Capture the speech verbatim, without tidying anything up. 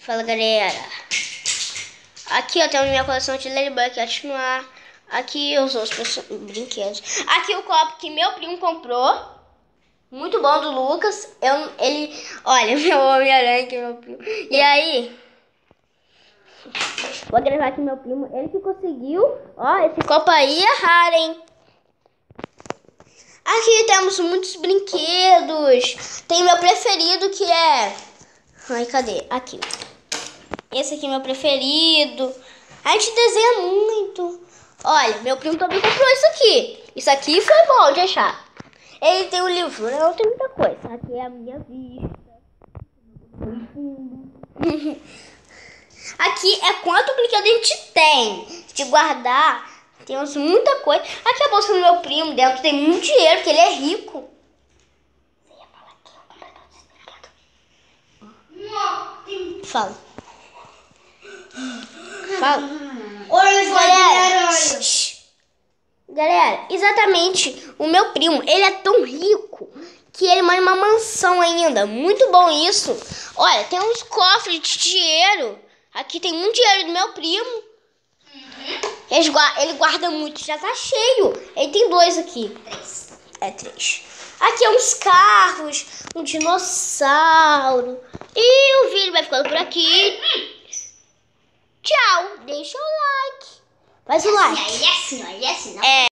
Fala, galera. Aqui eu tenho minha coleção de Ladybug continuar. Aqui os outros brinquedos. Aqui o copo que meu primo comprou. Muito bom, do Lucas. Eu, ele, olha, meu Homem-Aranha que é meu primo. E aí, vou gravar aqui meu primo. Ele que conseguiu. Ó, esse copo aí é raro, hein? Aqui temos muitos brinquedos. Tem meu preferido que é... Ai, cadê? Aqui. Esse aqui é meu preferido. A gente desenha muito. Olha, meu primo também comprou isso aqui. Isso aqui foi bom de achar. Ele tem um livro, não tem muita coisa. Aqui é a minha vista. Aqui é quanto brinquedo a gente tem. De guardar. Temos muita coisa. Aqui é a bolsa do meu primo. Dentro tem muito dinheiro, porque ele é rico. Você ia falar que eu comprei todos esses brinquedos? Fala. Fala. Oi, galera. Galera, exatamente. O meu primo, ele é tão rico que ele mora em uma mansão ainda. Muito bom isso. Olha, tem uns cofres de dinheiro. Aqui tem muito dinheiro do meu primo. Ele guarda, ele guarda muito, já tá cheio. Ele tem dois aqui. Três. É, três. Aqui é uns carros, um dinossauro. E o vídeo vai ficando por aqui. Tchau. Deixa o like. Faz o like. Ele é assim, ó. Ele é assim, ó. É.